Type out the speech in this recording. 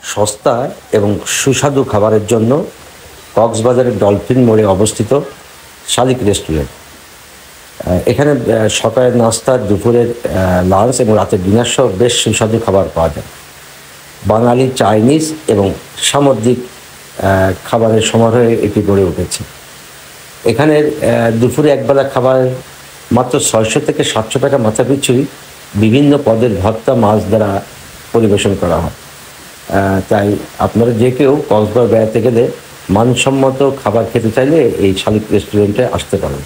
সস্তা এবং সুস্বাদু খাবারের জন্য কক্সবাজারের ডলফিন মোড়ে অবস্থিত শালিক রেস্টুরেন্ট। এখানে সকালের নাস্তা, দুপুরের লাঞ্চ এবং রাতের ডিনার সহ বেশ সুস্বাদু খাবার পাওয়া যায়। বাঙালি, চাইনিজ এবং সামুদ্রিক খাবারের সমারোহে এটি গড়ে উঠেছে। এখানের দুপুরে একবেলা খাবার মাত্র 600 থেকে 700 টাকা মাথাপিছুই বিভিন্ন পদের ভর্তা মাছ দ্বারা পরিবেশন করা হয়। তাই আপনারা যে কেউ কক্সবাজার বেড়াতে গেলে মানসম্মত খাবার খেতে চাইলে এই শালিক রেস্টুরেন্টে আসতে পারেন।